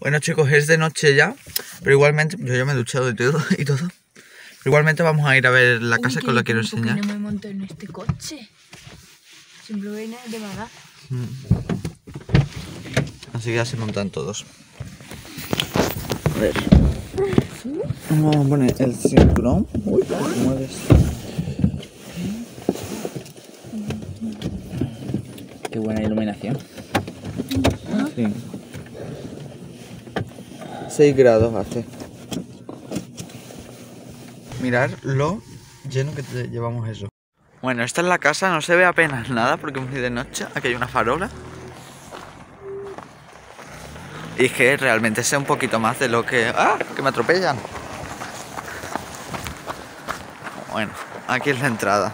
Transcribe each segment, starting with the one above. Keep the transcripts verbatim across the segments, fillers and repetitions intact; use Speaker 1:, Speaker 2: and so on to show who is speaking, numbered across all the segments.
Speaker 1: Bueno chicos, es de noche ya, pero igualmente, yo ya me he duchado y todo, y todo. Pero igualmente vamos a ir a ver la casa que os la quiero enseñar.
Speaker 2: No me monto en este coche. Siempre viene de mala.
Speaker 1: Mm. Así que ya se montan todos. A ver. Vamos a poner el cinturón. Uy, ¿cómo mueve esto? Qué buena iluminación. Sí. seis grados hace. Mirad lo lleno que te llevamos eso. Bueno, esta es la casa, no se ve apenas nada porque es muy de noche. Aquí hay una farola. Y es que realmente sé un poquito más de lo que... ¡Ah! Que me atropellan. Bueno, aquí es la entrada.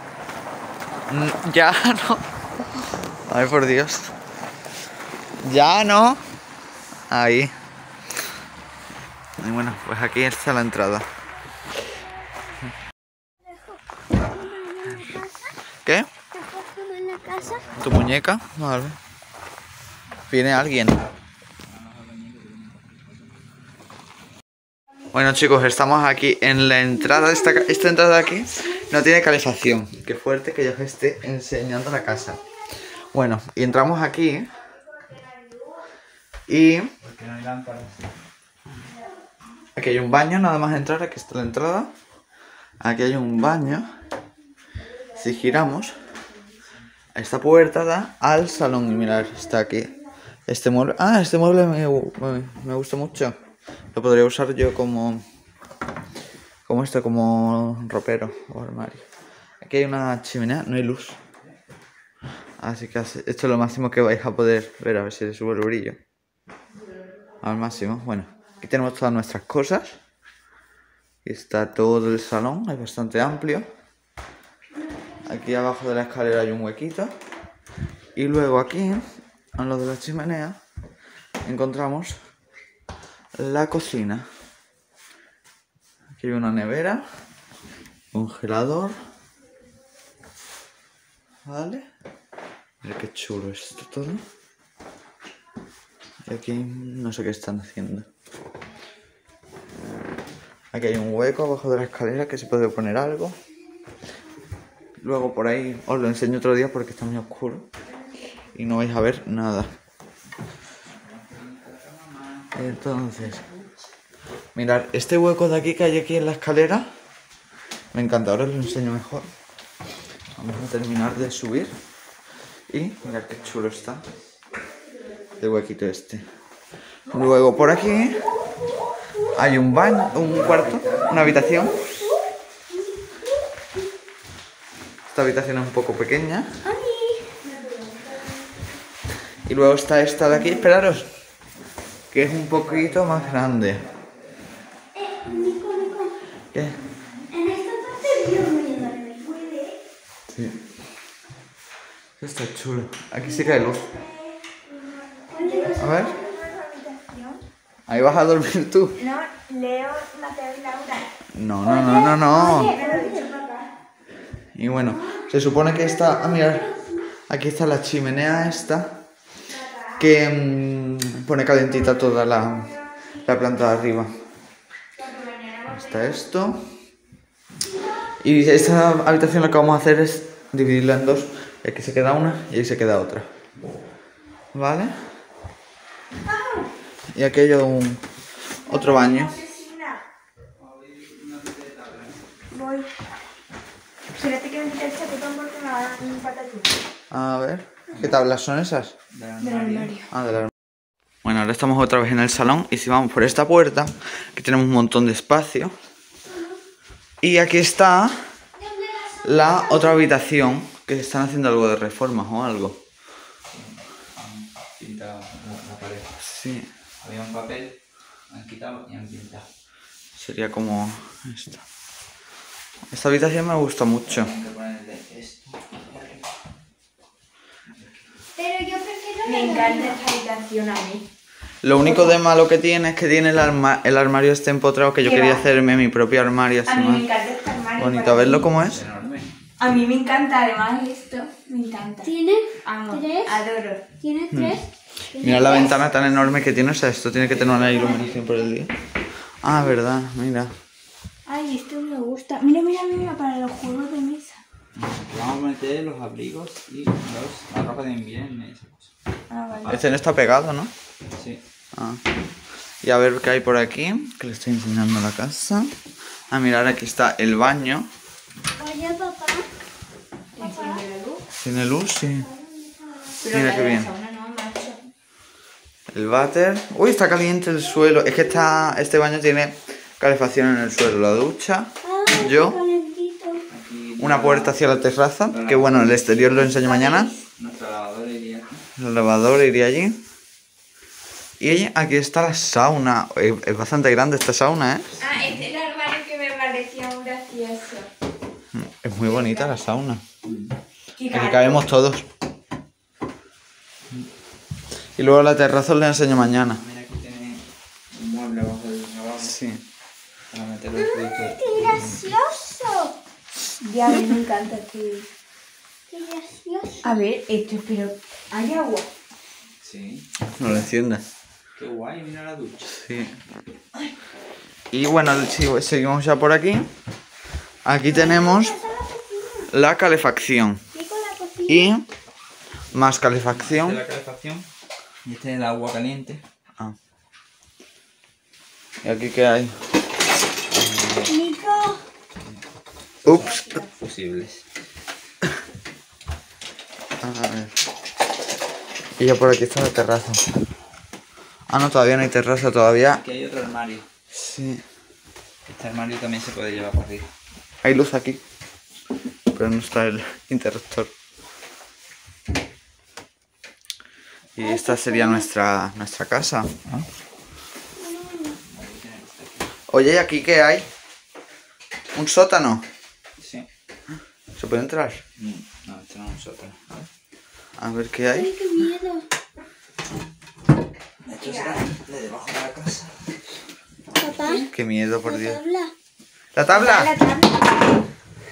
Speaker 1: Ya no. Ay, por Dios. Ya no. Ahí. Y bueno, pues aquí está la entrada. ¿Qué?
Speaker 2: ¿En la casa?
Speaker 1: ¿Tu muñeca? Vale. Viene alguien. Bueno chicos, estamos aquí en la entrada. Esta, esta entrada de aquí no tiene calefacción. Qué fuerte que yo os esté enseñando la casa. Bueno, y entramos aquí. Y...
Speaker 3: Porque no hay lámparas.
Speaker 1: Aquí hay un baño, nada más entrar, aquí está la entrada. Aquí hay un baño. Si giramos, esta puerta da al salón. Y mirad, está aquí. Este mueble... Ah, este mueble me, me, me gusta mucho. Lo podría usar yo como... Como esto, como ropero o armario. Aquí hay una chimenea, no hay luz. Así que esto es lo máximo que vais a poder ver, a ver si le subo el brillo. Al máximo, bueno. Aquí tenemos todas nuestras cosas. Aquí está todo el salón, es bastante amplio. Aquí abajo de la escalera hay un huequito. Y luego aquí, a lo de la chimenea, encontramos la cocina. Aquí hay una nevera, un congelador. Vale. Mira qué chulo es esto todo. Y aquí no sé qué están haciendo. Aquí hay un hueco abajo de la escalera que se puede poner algo. Luego por ahí os lo enseño otro día porque está muy oscuro y no vais a ver nada. Entonces, mirad, este hueco de aquí que hay aquí en la escalera me encanta, ahora os lo enseño mejor. Vamos a terminar de subir y mirad qué chulo está el huequito este. Luego por aquí hay un baño, un cuarto, una habitación. Esta habitación es un poco pequeña. Y luego está esta de aquí, esperaros, que es un poquito más grande. ¿Qué?
Speaker 2: En esta parte yo me puede.
Speaker 1: Sí. Está chulo. Aquí sí que hay luz. A ver. Ahí vas a dormir tú.
Speaker 2: No, Leo, Mateo y Laura.
Speaker 1: No, no, no, no, no. Y bueno, se supone que está... Ah, mirad. Aquí está la chimenea esta. Que mmm, pone calentita toda la, la planta de arriba. Está esto. Y esta habitación lo que vamos a hacer es dividirla en dos. Aquí se queda una y ahí se queda otra. ¿Vale? Y aquí hay un, otro baño.
Speaker 2: Voy. Espérate que me quite el chapetón porque me va a dar un patatús.
Speaker 1: A ver, ¿qué tablas son esas?
Speaker 2: Del armario.
Speaker 1: Ah, del armario. Bueno, ahora estamos otra vez en el salón y si vamos por esta puerta, aquí tenemos un montón de espacio. Y aquí está la otra habitación, que están haciendo algo de reformas o algo.
Speaker 3: Han pintado la pared.
Speaker 1: Sí.
Speaker 3: Había un papel, han quitado y han pintado.
Speaker 1: Sería como esta. Esta habitación me gusta mucho.
Speaker 3: Hay que ponerle esto.
Speaker 2: Pero yo prefiero... Me encanta esta habitación a mí.
Speaker 1: Lo único de malo que tiene es que tiene el, arma el armario este empotrado, que yo
Speaker 2: ¿Qué
Speaker 1: quería
Speaker 2: va?
Speaker 1: hacerme mi propio armario así
Speaker 2: A mí
Speaker 1: más
Speaker 2: me encanta este armario.
Speaker 1: bonito. A verlo cómo es.
Speaker 3: Es enorme.
Speaker 2: A mí me encanta, además esto, me encanta.
Speaker 4: Tiene
Speaker 2: Amo,
Speaker 4: tres.
Speaker 2: adoro.
Speaker 4: Tiene tres
Speaker 1: Mira la ventana tan enorme que tiene, o sea, esto tiene que tener una iluminación por el día. Ah, verdad, mira.
Speaker 2: Ay, esto me gusta. Mira, mira, mira, para los juegos de mesa.
Speaker 3: Vamos a meter los abrigos y los, la ropa de invierno y esas cosas.
Speaker 2: Ah, vale.
Speaker 1: Este no está pegado, ¿no?
Speaker 3: Sí.
Speaker 1: Ah. Y a ver qué hay por aquí, que le estoy enseñando la casa. Ah, mirar, aquí está el baño.
Speaker 2: Oye, papá. ¿Enciende la luz?
Speaker 1: ¿Tiene luz? Sí.
Speaker 2: Pero
Speaker 1: Mira
Speaker 2: la
Speaker 1: qué
Speaker 2: de la
Speaker 1: bien.
Speaker 2: sauna no, macho.
Speaker 1: El váter. Uy, está caliente el suelo. Es que está, este baño tiene calefacción en el suelo. La ducha. Yo.
Speaker 3: Aquí
Speaker 1: Una puerta hacia la terraza. Que bueno, el exterior lo enseño mañana.
Speaker 3: nuestra lavadora iría aquí.
Speaker 1: El lavador iría allí. Y aquí está la sauna. Es es bastante grande esta sauna, ¿eh?
Speaker 2: Ah, este es el armario que me parecía un gracioso.
Speaker 1: Es muy bonita la sauna.
Speaker 2: Qué
Speaker 1: Aquí
Speaker 2: caro.
Speaker 1: cabemos todos. Y luego la terraza os la enseño mañana.
Speaker 3: Mira, aquí tiene un mueble abajo del lavabo
Speaker 1: Sí.
Speaker 3: para meter los productos.
Speaker 2: ¡Qué gracioso! Ya, a mí me encanta que... ¡Qué gracioso! A ver, esto, pero... ¿Hay agua?
Speaker 3: Sí.
Speaker 1: No lo enciendas.
Speaker 3: Qué guay, mira la ducha.
Speaker 1: Sí. Y bueno, si seguimos ya por aquí. Aquí tenemos la calefacción. Y más
Speaker 3: Esta
Speaker 1: calefacción.
Speaker 3: es la calefacción y este es el agua caliente.
Speaker 1: Ah. ¿Y aquí qué hay?
Speaker 2: Nico.
Speaker 1: Ups.
Speaker 3: Fusibles.
Speaker 1: A ver. Y ya por aquí está la terraza. Ah, no, todavía no hay terraza, todavía.
Speaker 3: Aquí hay otro armario.
Speaker 1: Sí.
Speaker 3: Este armario también se puede llevar para arriba.
Speaker 1: Hay luz aquí. Pero no está el interruptor. Y esta sería nuestra, nuestra casa. Oye, ¿y aquí qué hay? ¿Un sótano?
Speaker 3: Sí.
Speaker 1: ¿Se puede entrar?
Speaker 3: Mm, No, este no es un sótano.
Speaker 1: A ver qué hay.
Speaker 2: ¡Qué miedo!
Speaker 3: Esto será de debajo de la casa.
Speaker 2: Papá,
Speaker 1: Qué miedo, por Dios.
Speaker 2: habla.
Speaker 1: ¿La tabla?
Speaker 2: La tabla.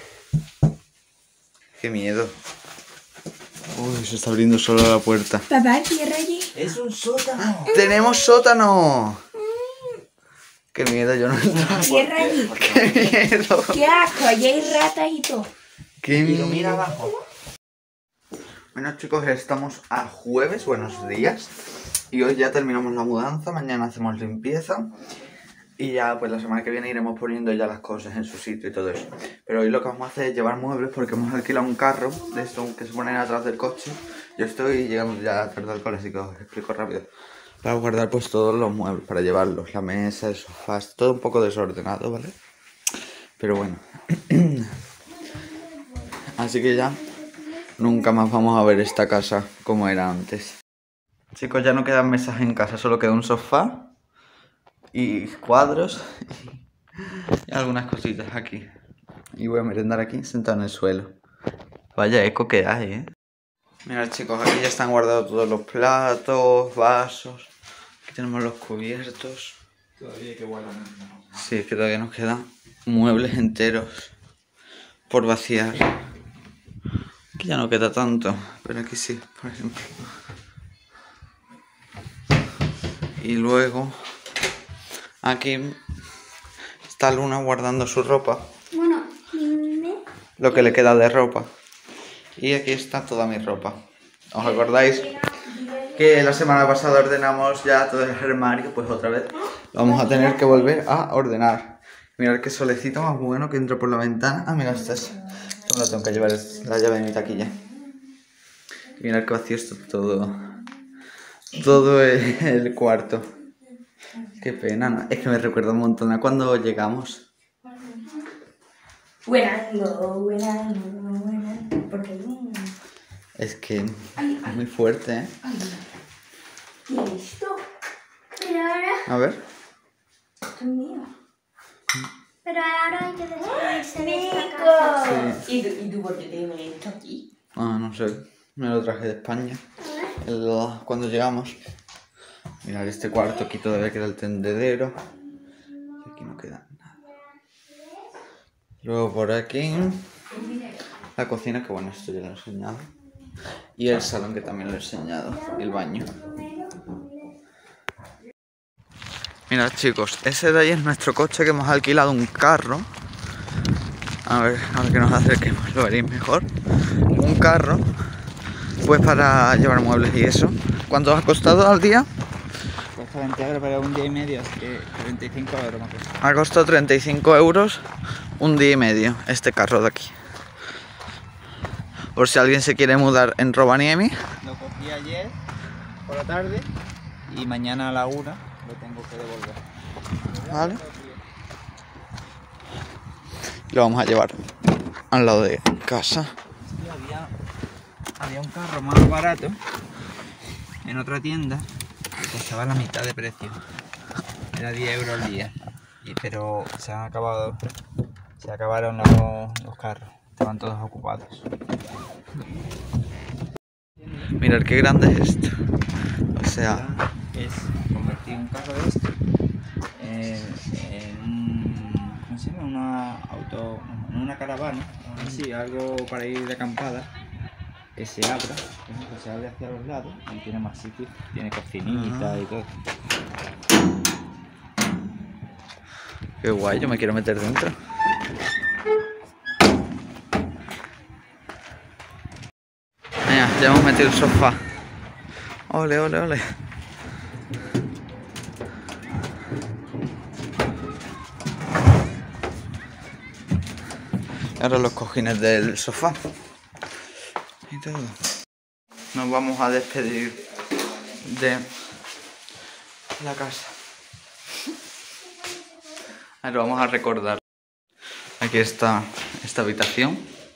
Speaker 1: Qué miedo. Uy, se está abriendo solo la puerta.
Speaker 2: Papá, cierra allí.
Speaker 3: Es un sótano.
Speaker 1: ¡Tenemos sótano! Qué miedo, yo no entro.
Speaker 2: Cierra allí.
Speaker 1: ¡Qué miedo!
Speaker 2: ¡Qué asco! Allí hay ratas y todo.
Speaker 1: ¡Qué
Speaker 3: Y
Speaker 1: miedo!
Speaker 3: lo mira abajo.
Speaker 1: Bueno, chicos, estamos a jueves, buenos días. Y hoy ya terminamos la mudanza, mañana hacemos limpieza. Y ya, pues la semana que viene iremos poniendo ya las cosas en su sitio y todo eso. Pero hoy lo que vamos a hacer es llevar muebles porque hemos alquilado un carro de estos que se ponen atrás del coche. Yo estoy llegando ya tarde al cole, así que os explico rápido. Para guardar pues todos los muebles, para llevarlos, la mesa, el sofá, todo un poco desordenado, ¿vale? Pero bueno. Así que ya nunca más vamos a ver esta casa como era antes. Chicos, ya no quedan mesas en casa, solo queda un sofá y cuadros y algunas cositas aquí. Y voy a merendar aquí, sentado en el suelo. Vaya eco que hay, ¿eh? Mirad, chicos, aquí ya están guardados todos los platos, vasos. Aquí tenemos los cubiertos.
Speaker 3: Todavía hay que guardar.
Speaker 1: Sí, es que todavía nos quedan muebles enteros por vaciar. Aquí ya no queda tanto, pero aquí sí, por ejemplo. Y luego aquí está Luna guardando su ropa,
Speaker 2: Bueno, dime.
Speaker 1: lo que le queda de ropa. Y aquí está toda mi ropa. ¿Os acordáis que la semana pasada ordenamos ya todo el armario? Pues otra vez vamos a tener que volver a ordenar. Mirad qué solecito más bueno que entra por la ventana. Ah, mira, esta es... Esto me lo tengo que llevar, es la llave de mi taquilla. Y mirad qué vacío está todo. Todo el, el cuarto. Qué pena, ¿no? Es que me recuerda un montón a cuando llegamos.
Speaker 2: Buenando, buenando, buenando. Porque... mm,
Speaker 1: Es que es muy fuerte, ¿eh?
Speaker 2: ¿Qué es esto? Pero ahora...
Speaker 1: A ver.
Speaker 2: Esto es mío.
Speaker 4: Pero ahora hay que despedirse de esta casa.
Speaker 1: Sí.
Speaker 2: ¿Y tú, ¿Y tú por qué tienes esto aquí?
Speaker 1: Ah, no sé. Me lo traje de España. El- cuando llegamos. Mirad este cuarto, aquí todavía queda el tendedero. Y aquí no queda nada. Luego por aquí. La cocina, que bueno, esto ya lo he enseñado. Y el salón, que también lo he enseñado. Y el baño. Mirad chicos, ese de ahí es nuestro coche que hemos alquilado, un carro. A ver, ahora que nos acerquemos lo veréis mejor. Un carro, pues para llevar muebles y eso. ¿Cuánto ha costado al día?
Speaker 3: Cuesta veinte euros para un día y medio, así que treinta y cinco euros más.
Speaker 1: Ha costado treinta y cinco euros un día y medio este carro de aquí. Por si alguien se quiere mudar en Rovaniemi.
Speaker 3: Lo cogí ayer por la tarde y mañana a la una lo tengo que devolver.
Speaker 1: Vale. Lo vamos a llevar al lado de casa.
Speaker 3: Sí, había, había un carro más barato en otra tienda que costaba la mitad de precio. Era diez euros al día. Y, pero se han acabado, se acabaron los, los carros. Estaban todos ocupados.
Speaker 1: Mirad qué grande es esto. O sea,
Speaker 3: es convertir un carro de esto en, en un, ¿cómo se llama? Una auto, en una caravana, así, algo para ir de acampada, que se abra, por ejemplo, se abre hacia los lados y tiene más sitio, tiene cocinita y todo.
Speaker 1: qué guay, yo me quiero meter dentro. Mira, ya hemos metido el sofá. Ole, ole, ole. Ahora los cojines del sofá. Y todo. Nos vamos a despedir de la casa. Ahora vamos a recordar. Aquí está esta habitación.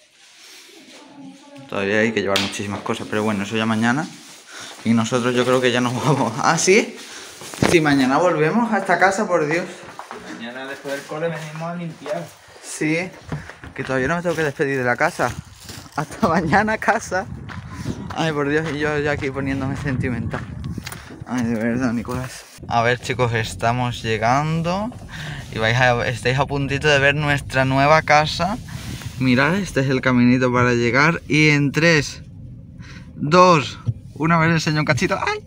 Speaker 1: Todavía hay que llevar muchísimas cosas, pero bueno, eso ya mañana. Y nosotros yo creo que ya nos vamos. ¿Ah, sí? Sí, mañana volvemos a esta casa, por Dios.
Speaker 3: Mañana después del cole venimos a limpiar.
Speaker 1: Sí, que todavía no me tengo que despedir de la casa. Hasta mañana, casa. Ay, por Dios, y yo ya aquí poniéndome sentimental. Ay, de verdad, Nicolás. A ver, chicos, estamos llegando. Y vais a, estáis a puntito de ver nuestra nueva casa. Mirad, este es el caminito para llegar. Y en tres, dos, una vez enseño un cachito. ¡Ay!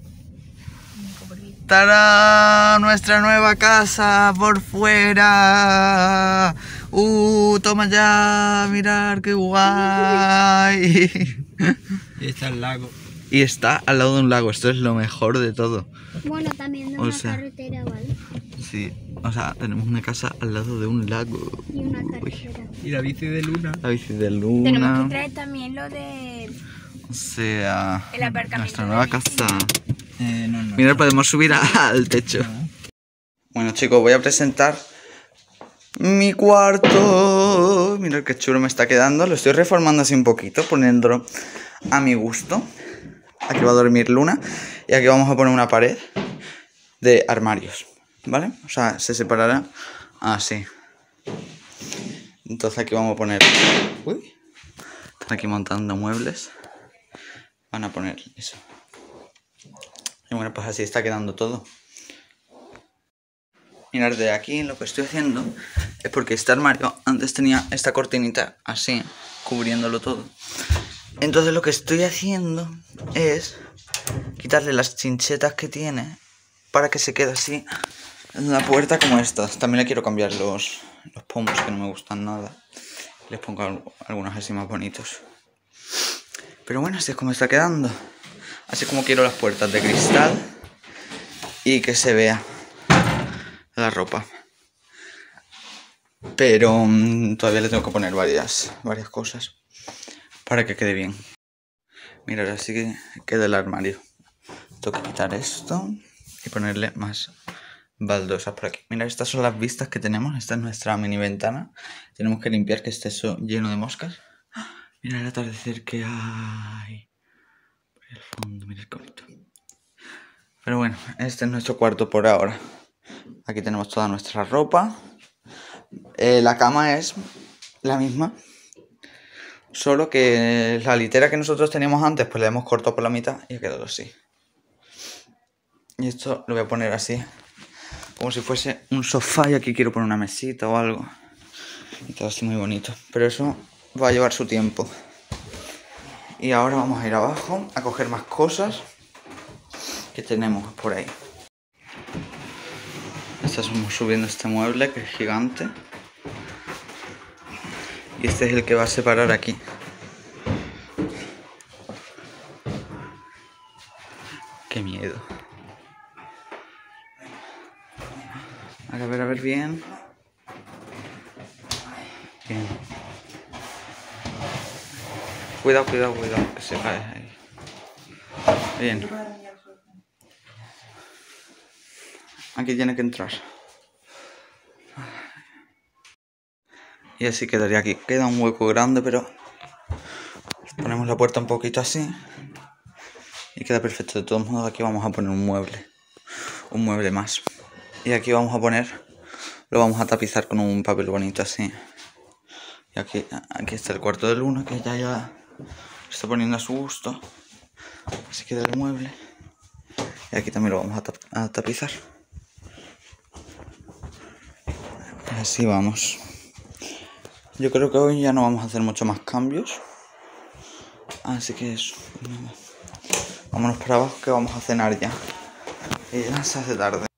Speaker 1: ¡Tarán! Nuestra nueva casa por fuera. ¡Uh! Toma ya, mirad qué guay.
Speaker 3: Y está el lago.
Speaker 1: Y está al lado de un lago, esto es lo mejor de todo.
Speaker 4: Bueno, también de
Speaker 1: O
Speaker 4: una
Speaker 1: sea,
Speaker 4: carretera, ¿vale?
Speaker 1: Sí, o sea, tenemos una casa al lado de un lago.
Speaker 4: Y una carretera.
Speaker 3: Y la bici de Luna.
Speaker 1: La bici de Luna.
Speaker 2: Tenemos que traer también lo de...
Speaker 1: O sea,
Speaker 2: El aparcamiento
Speaker 1: nuestra
Speaker 2: de
Speaker 1: nueva
Speaker 2: bici.
Speaker 1: casa.
Speaker 3: Eh, no, no.
Speaker 1: Mira, podemos subir a- al techo. Bueno, chicos, voy a presentar mi cuarto. Mirad qué chulo me está quedando. Lo estoy reformando así un poquito, poniéndolo a mi gusto. Aquí va a dormir Luna. Y aquí vamos a poner una pared de armarios, ¿vale? O sea, se separará así. Entonces aquí vamos a poner... Uy. Están aquí montando muebles. Van a poner eso. Y bueno, pues así está quedando todo. Mirad, de aquí lo que estoy haciendo es porque este armario antes tenía esta cortinita así, cubriéndolo todo. Entonces lo que estoy haciendo es quitarle las chinchetas que tiene para que se quede así en la puerta como estas. También le quiero cambiar los, los pomos que no me gustan nada. Les pongo algunos así más bonitos. Pero bueno, así es como está quedando. Así como quiero las puertas de cristal y que se vea la ropa. Pero um, todavía le tengo que poner varias, varias cosas para que quede bien. Mira, ahora sí que queda el armario. Tengo que quitar esto y ponerle más baldosas por aquí. Mira, estas son las vistas que tenemos. Esta es nuestra mini ventana. Tenemos que limpiar que esté eso lleno de moscas. Mira el atardecer que hay por el fondo, mira el bonito. Pero bueno, este es nuestro cuarto por ahora. Aquí tenemos toda nuestra ropa. Eh, la cama es la misma, solo que la litera que nosotros teníamos antes pues la hemos cortado por la mitad y ha quedado así. Y esto lo voy a poner así, como si fuese un sofá, y aquí quiero poner una mesita o algo. Y todo así muy bonito, pero eso va a llevar su tiempo. Y ahora vamos a ir abajo a coger más cosas que tenemos por ahí. Estamos subiendo este mueble que es gigante. Y este es el que va a separar aquí. Qué miedo. A ver, a ver, bien. Bien. Cuidado, cuidado, cuidado, que se cae ahí. Bien. Aquí tiene que entrar. Y así quedaría aquí. Queda un hueco grande, pero ponemos la puerta un poquito así. Y queda perfecto. De todos modos, aquí vamos a poner un mueble. Un mueble más. Y aquí vamos a poner... Lo vamos a tapizar con un papel bonito así. Y aquí, aquí está el cuarto de Luna, que ya ya se está poniendo a su gusto. Así queda el mueble. Y aquí también lo vamos a, tap a tapizar. Y así vamos. Yo creo que hoy ya no vamos a hacer mucho más cambios. Así que eso. Vámonos para abajo que vamos a cenar ya. Y ya se hace tarde.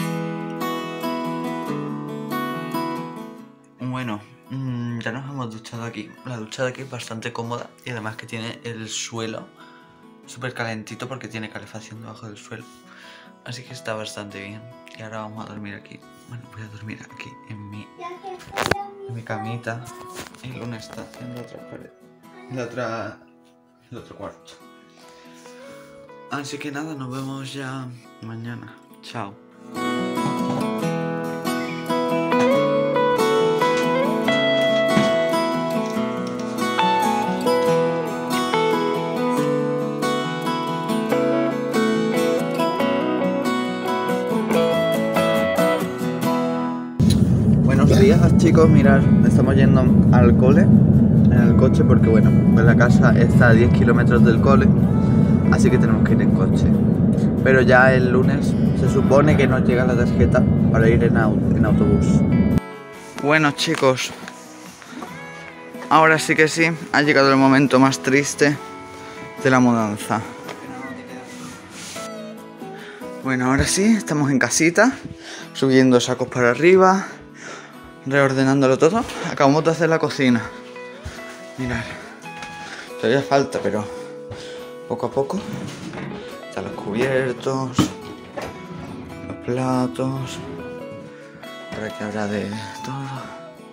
Speaker 1: Bueno, mmm, ya nos hemos duchado aquí. La ducha de aquí es bastante cómoda. Y además que tiene el suelo súper calentito porque tiene calefacción debajo del suelo. Así que está bastante bien. Y ahora vamos a dormir aquí. Bueno, voy a dormir aquí en mi, en mi camita. Y Luna está en la otra pared. En la otra, en el otro cuarto. Así que nada, nos vemos ya mañana. Chao. Buenos días, chicos, mirad, estamos yendo al cole en el coche porque bueno, pues la casa está a diez kilómetros del cole, así que tenemos que ir en coche. Pero ya el lunes se supone que nos llega la tarjeta para ir en, au en autobús. Bueno, chicos, ahora sí que sí, ha llegado el momento más triste de la mudanza. Bueno, ahora sí, estamos en casita, subiendo sacos para arriba, reordenándolo todo. Acabamos de hacer la cocina. Mirad, todavía falta, pero poco a poco. Están los cubiertos, los platos, por aquí habrá de todo.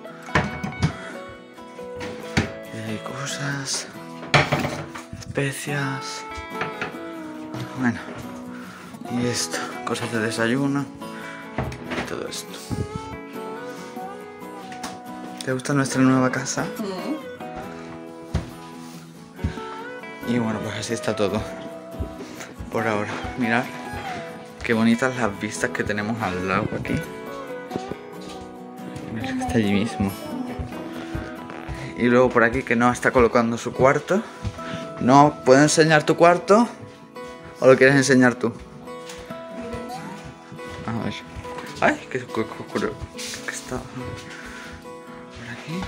Speaker 1: Y hay cosas, especias, bueno, y esto, cosas de desayuno y todo esto. ¿Te gusta nuestra nueva casa? Mm. Y bueno, pues así está todo por ahora. Mirad qué bonitas las vistas que tenemos al lago aquí. Mira, está allí mismo. Y luego por aquí que Noah está colocando su cuarto. ¿No puedo enseñar tu cuarto? ¿O lo quieres enseñar tú? A ver. Ay, qué oscuro que está. Aquí.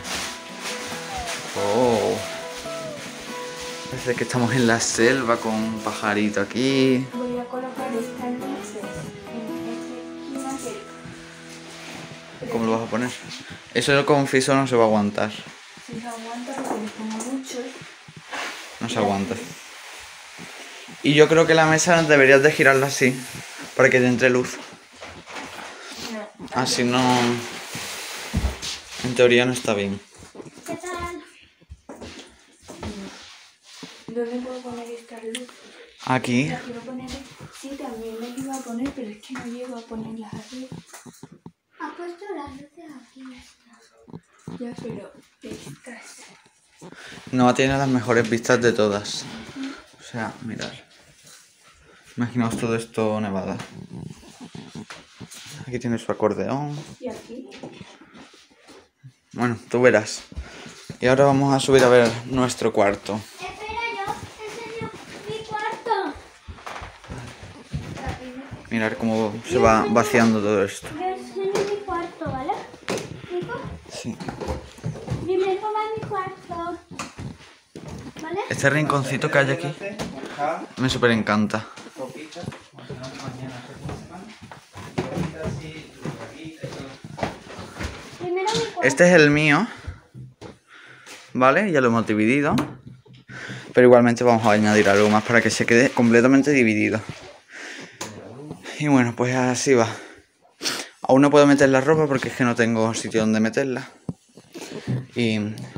Speaker 1: Oh, parece que estamos en la selva con un pajarito aquí.
Speaker 2: Voy a colocar estas luces en ese.
Speaker 1: ¿Cómo lo vas a poner? Eso con Fiso no se va a aguantar.
Speaker 2: Si se aguanta porque le pongo mucho.
Speaker 1: No se aguanta. Y yo creo que la mesa deberías de girarla así para que te entre luz.
Speaker 2: No.
Speaker 1: Así no. En teoría no está bien.
Speaker 4: ¿Qué tal?
Speaker 2: ¿Dónde puedo poner estas luces?
Speaker 1: Aquí.
Speaker 2: Las quiero poner. Sí, también las iba a poner, pero es que no llego a ponerlas arriba.
Speaker 4: Ha puesto las luces aquí.
Speaker 2: Ya, pero estas.
Speaker 1: No tiene las mejores vistas de todas. O sea, mirad. Imaginaos todo esto nevada. Aquí tiene su acordeón.
Speaker 2: ¿Y aquí?
Speaker 1: Bueno, tú verás. Y ahora vamos a subir a ver nuestro cuarto.
Speaker 4: Espera, yo enseño mi cuarto.
Speaker 1: Mirar cómo se va vaciando todo esto.
Speaker 4: Yo enseño mi cuarto, ¿vale? ¿Nico?
Speaker 1: Sí.
Speaker 4: Primero va mi cuarto. ¿Vale?
Speaker 1: Este rinconcito que hay aquí me súper encanta. Este es el mío, ¿vale? Ya lo hemos dividido. Pero igualmente vamos a añadir algo más para que se quede completamente dividido. Y bueno, pues así va. Aún no puedo meter la ropa porque es que no tengo sitio donde meterla. Y...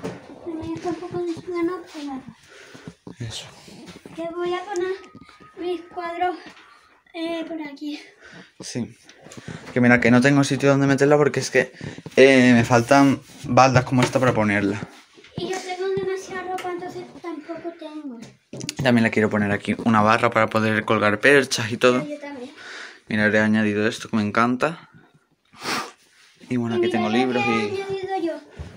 Speaker 1: eso.
Speaker 4: Que voy a poner mis cuadros eh, por aquí.
Speaker 1: Sí. Que mira, que no tengo sitio donde meterla porque es que eh, me faltan baldas como esta para ponerla.
Speaker 4: Y yo tengo demasiada ropa, entonces tampoco tengo.
Speaker 1: También le quiero poner aquí una barra para poder colgar perchas y todo.
Speaker 4: Yo también.
Speaker 1: Mira, le he añadido esto que me encanta. Y bueno, aquí
Speaker 4: mira
Speaker 1: tengo
Speaker 4: lo
Speaker 1: libros
Speaker 4: que he
Speaker 1: y...
Speaker 4: añadido yo.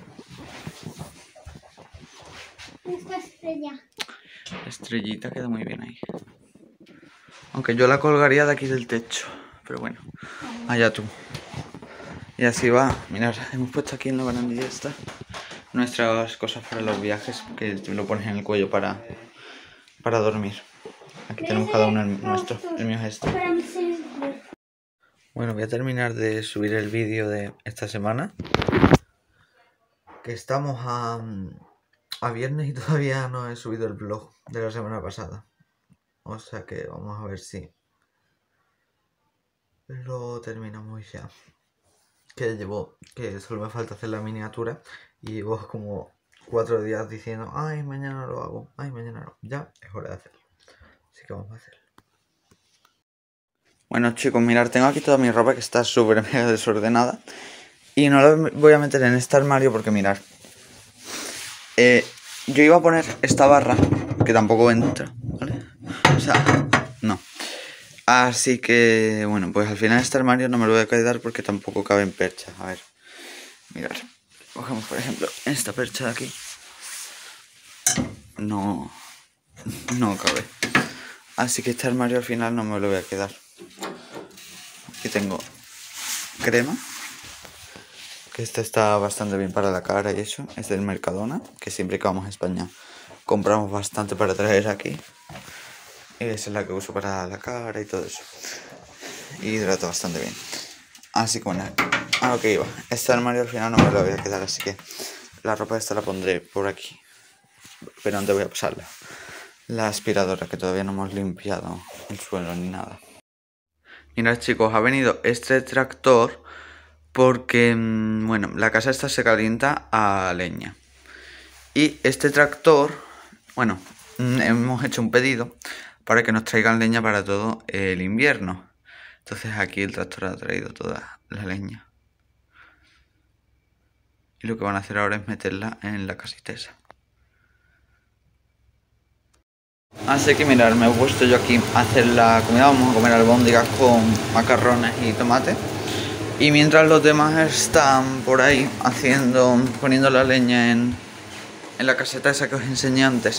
Speaker 4: Esta estrella.
Speaker 1: Estrellita queda muy bien ahí. Aunque yo la colgaría de aquí del techo. Pero bueno, allá tú. Y así va. Mirad, hemos puesto aquí en la barandilla esta nuestras cosas para los viajes, que lo pones en el cuello para, para dormir. Aquí tenemos cada uno el nuestro. El mío es este.
Speaker 4: Para mí sí.
Speaker 1: Bueno, voy a terminar de subir el vídeo de esta semana. Que estamos a, a viernes y todavía no he subido el vlog de la semana pasada. O sea que vamos a ver si lo terminamos ya. Que llevo, que solo me falta hacer la miniatura y llevo como cuatro días diciendo, ay, mañana lo hago, ay, mañana no. Ya es hora de hacerlo. Así que vamos a hacerlo. Bueno, chicos, mirad, tengo aquí toda mi ropa que está súper mega desordenada. Y no la voy a meter en este armario porque mirad. Eh, yo iba a poner esta barra, que tampoco entra, ¿vale? O sea, no. Así que, bueno, pues al final este armario no me lo voy a quedar porque tampoco cabe en percha. A ver, mirad. Cogemos, por ejemplo, esta percha de aquí. No, no cabe. Así que este armario al final no me lo voy a quedar. Aquí tengo crema. Que esta está bastante bien para la cara y eso. Es del Mercadona, que siempre que vamos a España compramos bastante para traer aquí. Y esa es la que uso para la cara y todo eso. Y hidrata bastante bien. Así que bueno, a lo que iba. Este armario al final no me lo voy a quedar, así que la ropa esta la pondré por aquí. Pero antes voy a pasarla. La aspiradora, que todavía no hemos limpiado el suelo ni nada. Mirad, chicos, ha venido este tractor porque, bueno, la casa esta se calienta a leña. Y este tractor, bueno, hemos hecho un pedido para que nos traigan leña para todo el invierno. Entonces aquí el tractor ha traído toda la leña. Y lo que van a hacer ahora es meterla en la casita esa. Así que mirad, me he puesto yo aquí a hacer la comida. Vamos a comer albóndigas con macarrones y tomate. Y mientras los demás están por ahí haciendo, poniendo la leña en, en la caseta esa que os enseñé antes.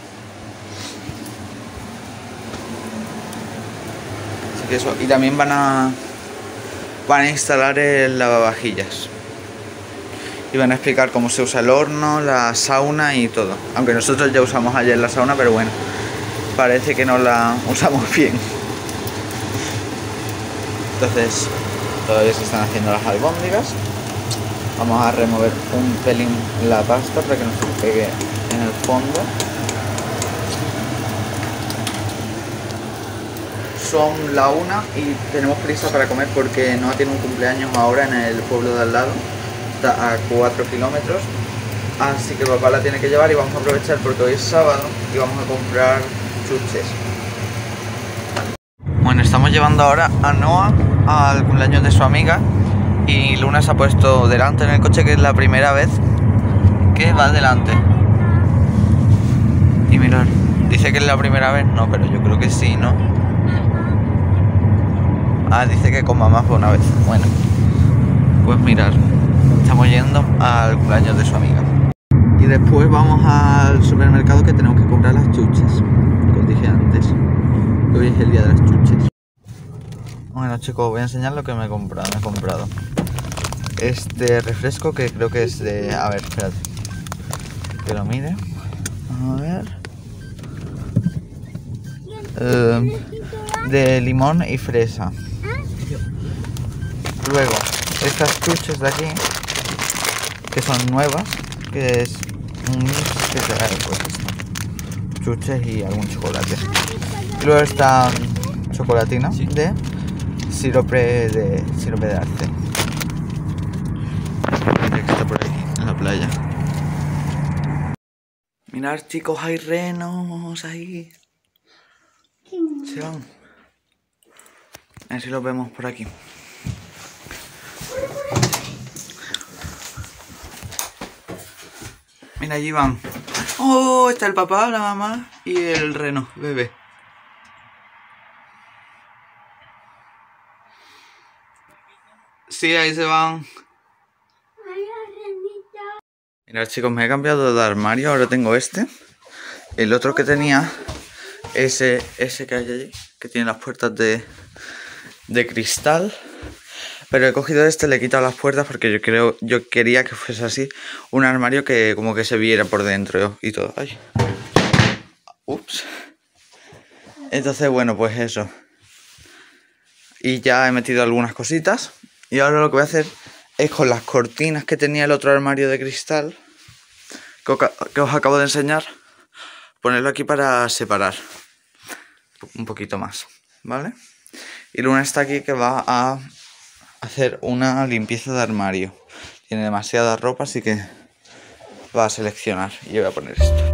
Speaker 1: Así que eso. Y también van a, van a instalar el lavavajillas. Y van a explicar cómo se usa el horno, la sauna y todo. Aunque nosotros ya usamos ayer la sauna, pero bueno, parece que no la usamos bien. Entonces, todavía se están haciendo las albóndigas. Vamos a remover un pelín la pasta para que no se pegue en el fondo. Son la una y tenemos prisa para comer porque Noah tiene un cumpleaños ahora en el pueblo de al lado. Está a cuatro kilómetros. Así que papá la tiene que llevar y vamos a aprovechar porque hoy es sábado y vamos a comprar chuches. Bueno, estamos llevando ahora a Noah al cumpleaños de su amiga y Luna se ha puesto delante en el coche, que es la primera vez que va delante. Y mirad, dice que es la primera vez, no, pero yo creo que sí, ¿no? Ah, dice que con mamá fue una vez. Bueno, pues mirad, estamos yendo al cumpleaños de su amiga. Y después vamos al supermercado que tenemos que comprar las chuches, como os dije antes. Hoy es el día de las chuches. Bueno, chicos, voy a enseñar lo que me he comprado. Me he comprado este refresco que creo que es de... A ver, espérate. Que lo mire. A ver. Uh, de limón y fresa. Luego, estas chuches de aquí, que son nuevas, que es un mix que trae pues chuches y algún chocolate. Y luego está chocolatina
Speaker 3: ¿Sí?
Speaker 1: de sirope de sirope de arce. Que está por ahí en la playa. Mirad, chicos, hay renos ahí. Se van. A ver si los vemos por aquí. Mira, allí van. Oh, está el papá, la mamá y el reno, bebé. Sí, ahí se van. Mirad, chicos, me he cambiado de armario. Ahora tengo este. El otro que tenía, ese, ese que hay allí, que tiene las puertas de, de cristal. Pero he cogido este, le he quitado las puertas porque yo creo, yo quería que fuese así, un armario que como que se viera por dentro y todo. Ay. Ups. Entonces, bueno, pues eso. Y ya he metido algunas cositas. Y ahora lo que voy a hacer es con las cortinas que tenía el otro armario de cristal, que, que os acabo de enseñar, ponerlo aquí para separar un poquito más, ¿vale? Y Luna está aquí que va a hacer una limpieza de armario. Tiene demasiada ropa, así que va a seleccionar. Y yo voy a poner esto.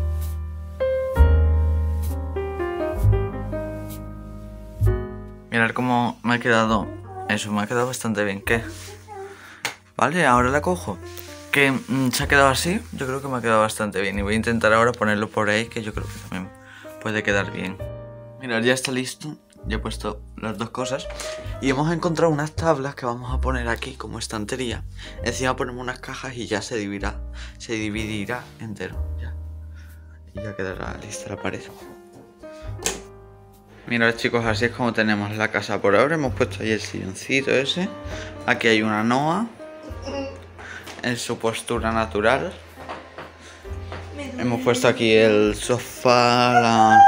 Speaker 1: Mirad cómo me ha quedado. Eso, me ha quedado bastante bien. ¿Qué? Vale, ahora la cojo. Que mmm, se ha quedado así. Yo creo que me ha quedado bastante bien. Y voy a intentar ahora ponerlo por ahí, que yo creo que también puede quedar bien. Mirad, ya está listo. Ya he puesto las dos cosas. Y hemos encontrado unas tablas que vamos a poner aquí como estantería. Encima ponemos unas cajas y ya se dividirá. Se dividirá entero. Ya. Y ya quedará lista la pared. Mirad, chicos, así es como tenemos la casa por ahora. Hemos puesto ahí el silloncito ese. Aquí hay una Noa en su postura natural. Hemos puesto aquí el sofá, la...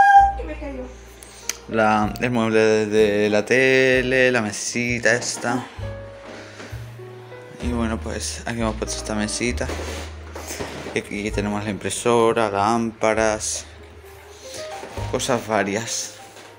Speaker 1: La, el mueble de, de la tele, la mesita esta. Y bueno, pues aquí hemos puesto esta mesita. Y aquí tenemos la impresora, lámparas, cosas varias.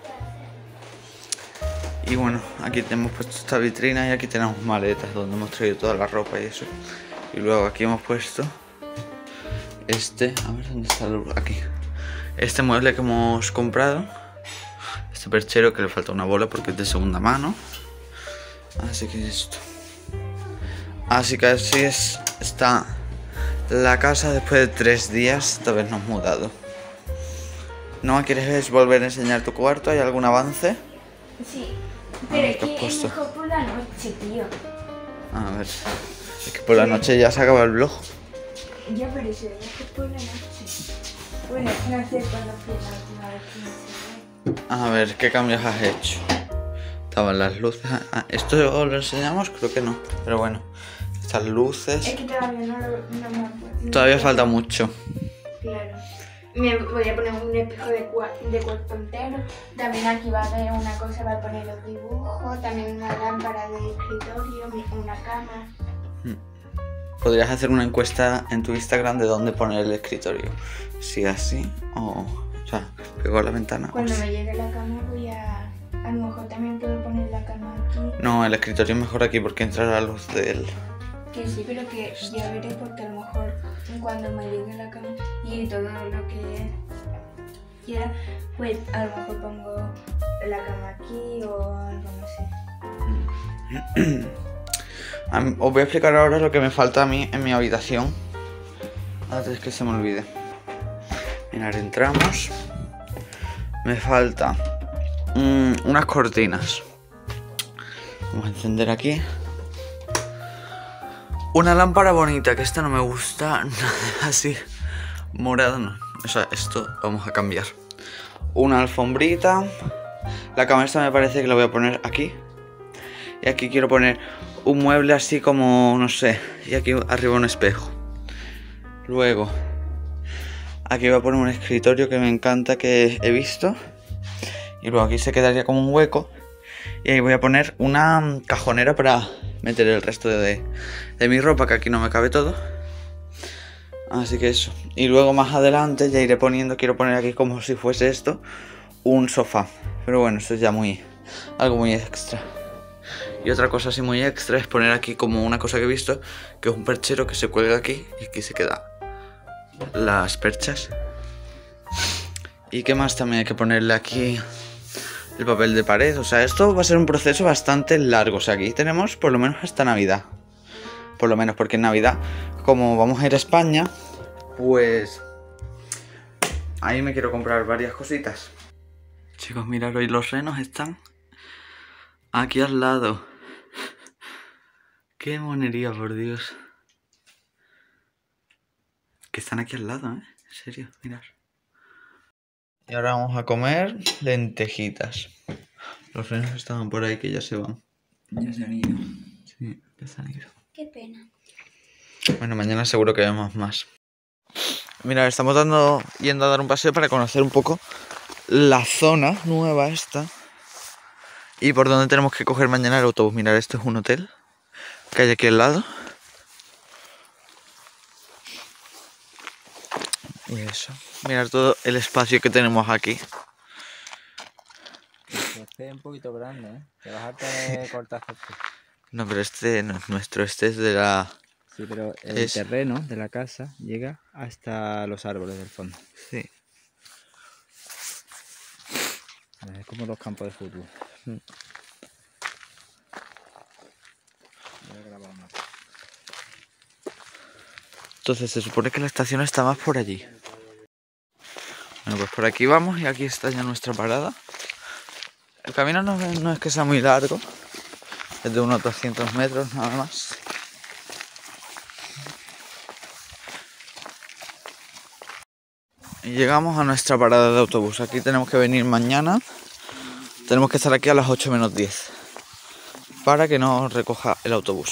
Speaker 1: Y bueno, aquí hemos puesto esta vitrina y aquí tenemos maletas donde hemos traído toda la ropa y eso. Y luego aquí hemos puesto este, a ver dónde está el, aquí. Este mueble que hemos comprado. Este perchero que le falta una bola porque es de segunda mano. Así que esto. Así que así es. Está la casa después de tres días. Esta vez nos hemos mudado. ¿No quieres volver a enseñar tu cuarto? ¿Hay algún avance?
Speaker 2: Sí, pero
Speaker 1: Ah,
Speaker 2: es que es mejor por la noche, tío.
Speaker 1: A ver. Es que por la noche ya se acaba el vlog.
Speaker 2: Ya, pero eso es mejor por la noche. Bueno, no sé cuándo fue la última vez que me enseñé.
Speaker 1: A ver, ¿qué cambios has hecho? Estaban las luces. Ah, ¿esto lo enseñamos? Creo que no. Pero bueno, estas luces.
Speaker 2: Es que todavía no, lo, no me acuerdo.
Speaker 1: Todavía falta mucho.
Speaker 2: Claro. Me voy a poner un espejo de, de cuerpo entero. También aquí va a haber una cosa para poner los dibujos. También una lámpara de escritorio, una cama.
Speaker 1: Podrías hacer una encuesta en tu Instagram de dónde poner el escritorio. Si así o... O sea, pego a la ventana.
Speaker 2: Cuando me llegue la cama voy a... A lo mejor también puedo poner la cama aquí.
Speaker 1: No, el escritorio es mejor aquí porque entra la luz de él.
Speaker 2: Que sí, pero que ya veré porque a lo mejor cuando me llegue la cama y todo lo que quiera, pues a lo mejor pongo la cama aquí o algo, no sé.
Speaker 1: Os voy a explicar ahora lo que me falta a mí en mi habitación antes que se me olvide. Mirad, entramos. Me falta mmm, unas cortinas. Vamos a encender aquí. Una lámpara bonita, que esta no me gusta nada así. Morada no. O sea, esto vamos a cambiar. Una alfombrita. La cama esta me parece que la voy a poner aquí. Y aquí quiero poner un mueble así como, no sé. Y aquí arriba un espejo. Luego aquí voy a poner un escritorio que me encanta, que he visto. Y luego aquí se quedaría como un hueco. Y ahí voy a poner una cajonera para meter el resto de, de mi ropa, que aquí no me cabe todo. Así que eso. Y luego más adelante ya iré poniendo, quiero poner aquí como si fuese esto, un sofá. Pero bueno, esto es ya muy, algo muy extra. Y otra cosa así muy extra es poner aquí como una cosa que he visto, que es un perchero que se cuelga aquí y aquí se queda las perchas. Y qué más, también hay que ponerle aquí el papel de pared. O sea, esto va a ser un proceso bastante largo. O sea, aquí tenemos por lo menos hasta Navidad. Por lo menos, porque en Navidad, como vamos a ir a España, pues ahí me quiero comprar varias cositas. Chicos, mirad, hoy los renos están aquí al lado. Qué monería, por Dios. Que están aquí al lado, ¿eh? En serio, mirad. Y ahora vamos a comer lentejitas. Los renos estaban por ahí que ya se van.
Speaker 3: Ya se han ido.
Speaker 1: Sí, ya se han ido.
Speaker 4: Qué pena.
Speaker 1: Bueno, mañana seguro que vemos más. Mira, estamos dando, yendo a dar un paseo para conocer un poco la zona nueva esta. Y por dónde tenemos que coger mañana el autobús. Mirad, esto es un hotel que hay aquí al lado. Y eso. Mirad todo el espacio que tenemos aquí.
Speaker 3: Este es un poquito grande, ¿eh? Te vas a tener cortas.
Speaker 1: No, pero este no es nuestro, este es de la...
Speaker 3: Sí, pero el
Speaker 1: Es-
Speaker 3: terreno de la casa llega hasta los árboles del fondo.
Speaker 1: Sí.
Speaker 3: Es como los campos de fútbol.
Speaker 1: Mm.
Speaker 3: Voy a grabar más.
Speaker 1: Entonces se supone que la estación está más por allí. Bueno, pues por aquí vamos y aquí está ya nuestra parada. El camino no, no es que sea muy largo. Es de unos doscientos metros nada más. Y llegamos a nuestra parada de autobús. Aquí tenemos que venir mañana. Tenemos que estar aquí a las ocho menos diez. Para que nos recoja el autobús.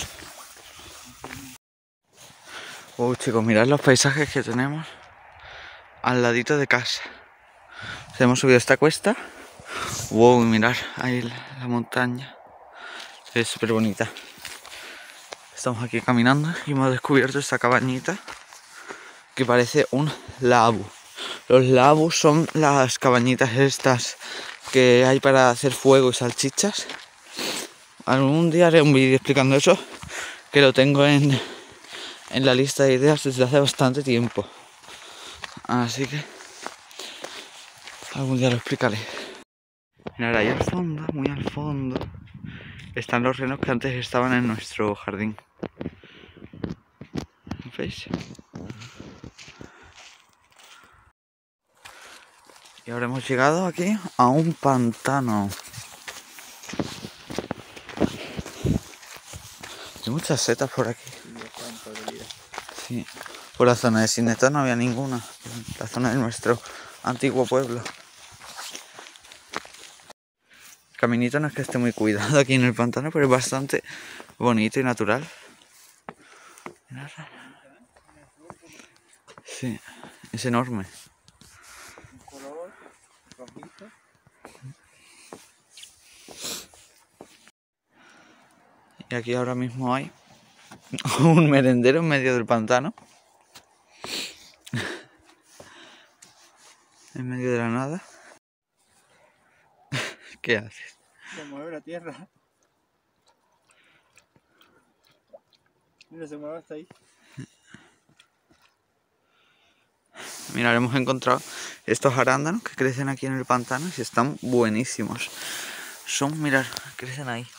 Speaker 1: Uy, chicos, mirad los paisajes que tenemos al ladito de casa. O sea, hemos subido esta cuesta. Wow, mirad ahí la, la montaña. Es súper bonita. Estamos aquí caminando y hemos descubierto esta cabañita que parece un labu. Los labus son las cabañitas estas que hay para hacer fuego y salchichas. Algún día haré un vídeo explicando eso, que lo tengo en, en la lista de ideas desde hace bastante tiempo. Así que algún día lo explicaré. Mirad, ahí al fondo, muy al fondo, están los renos que antes estaban en nuestro jardín. ¿Veis? Y ahora hemos llegado aquí a un pantano. Hay muchas setas por aquí. Sí. Por la zona de Sineta no había ninguna. La zona de nuestro antiguo pueblo. El caminito no es que esté muy cuidado aquí en el pantano, pero es bastante bonito y natural. Sí, es enorme.
Speaker 3: Un color rojito.
Speaker 1: Y aquí ahora mismo hay un merendero en medio del pantano. En medio de la nada. ¿Qué haces?
Speaker 3: Se mueve la tierra. Mira, se mueve hasta ahí.
Speaker 1: Mira, hemos encontrado estos arándanos que crecen aquí en el pantano y están buenísimos. Son, mirad, crecen ahí.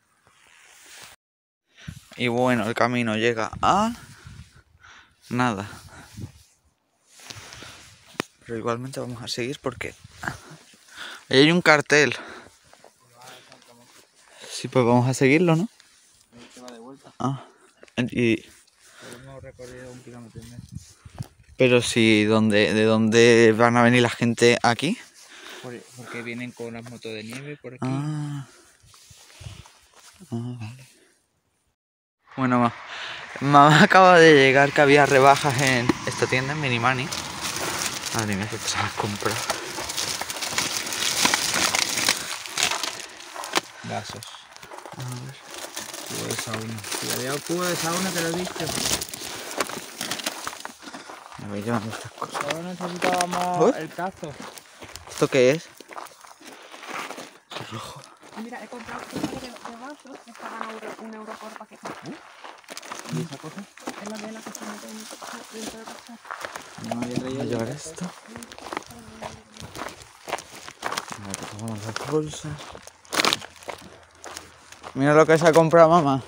Speaker 1: Y bueno, el camino llega a nada. Pero igualmente vamos a seguir porque ahí hay un cartel. Sí, pues vamos a seguirlo, ¿no?
Speaker 3: Ahí se va de vuelta.
Speaker 1: Ah, y...
Speaker 3: Pero hemos recorrido un kilómetro y medio.
Speaker 1: Pero si, ¿dónde, ¿de dónde van a venir la gente aquí?
Speaker 3: Por- Porque vienen con las motos de nieve por aquí.
Speaker 1: Ah, ah vale. Bueno, ma- mamá acaba de llegar que había rebajas en esta tienda, en Minimani. Madre mía, que te has comprado.
Speaker 3: Vasos.
Speaker 1: A ver.
Speaker 3: Cubo de sauna. Si había un cubo de sauna, te lo he dicho.
Speaker 1: Me voy llevando estas cosas.
Speaker 3: Solo necesitábamos
Speaker 1: ¿Uy?
Speaker 3: el cazo.
Speaker 1: ¿Esto qué es?
Speaker 5: Mira, he comprado un paquete de vasos que estaban a euro- un euro por paquete.
Speaker 3: ¿Y esa cosa?
Speaker 5: Es la vela que se mete en- dentro de la casa.
Speaker 3: No había
Speaker 1: Voy a
Speaker 3: traído.
Speaker 1: llevar esto. Mira, que tomamos las bolsas. Mira lo que se ha comprado mamá.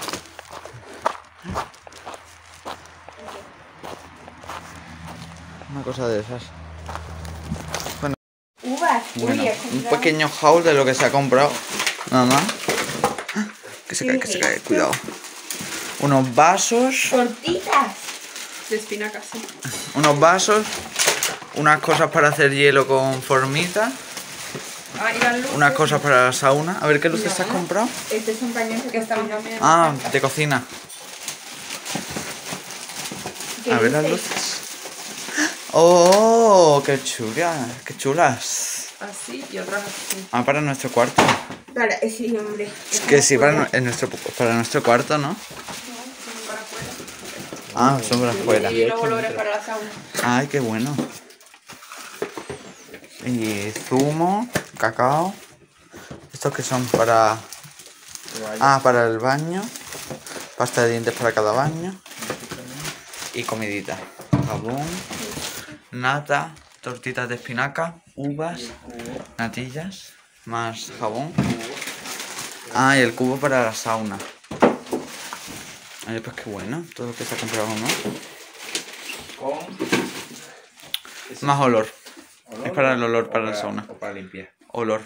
Speaker 1: Una cosa de esas.
Speaker 2: Uvas.
Speaker 1: Bueno,
Speaker 2: Uy, he
Speaker 1: un
Speaker 2: comprado-
Speaker 1: pequeño haul de lo que se ha comprado. Nada más. Que se cae, que se cae, cuidado. Unos vasos.
Speaker 2: Tortitas.
Speaker 5: De espinacas, sí.
Speaker 1: Unos vasos. Unas cosas para hacer hielo con formita.
Speaker 5: Ah, y las luces.
Speaker 1: Unas cosas para la sauna. A ver qué luces has comprado.
Speaker 2: Este es un pañuelo
Speaker 5: Que estaban también.
Speaker 1: Ah, de cocina.
Speaker 2: ¿Qué
Speaker 1: A ver las
Speaker 2: dices?
Speaker 1: luces. ¡Oh! ¡Qué chulas! ¡Qué chulas!
Speaker 5: Así y otras así.
Speaker 1: Ah, para nuestro cuarto.
Speaker 2: Para, eh, sí, hombre.
Speaker 1: Es que sí, para, nu- en nuestro, para nuestro cuarto, ¿no?
Speaker 5: Para afuera.
Speaker 1: Ah, son para afuera.
Speaker 5: Y los olores para la sauna.
Speaker 1: Ay, qué bueno. Y zumo, cacao. Estos que son para... Ah, para el baño. Pasta de dientes para cada baño. Y comidita. Jabón, nata, tortitas de espinaca, uvas, natillas, más jabón. Ah, y el cubo para la sauna. Ay, pues qué bueno, todo lo que se ha comprado, ¿no?
Speaker 3: Con.
Speaker 1: Más olor.
Speaker 3: ¿Olor
Speaker 1: Es para el olor,
Speaker 3: o
Speaker 1: para la sauna.
Speaker 3: O para limpiar.
Speaker 1: Olor.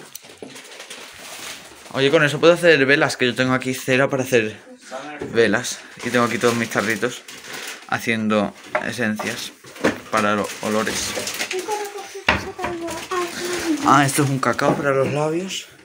Speaker 1: Oye, con eso puedo hacer velas, que yo tengo aquí cera para hacer velas. Y tengo aquí todos mis tarritos haciendo esencias para los olores. Ah, esto es un cacao para los labios.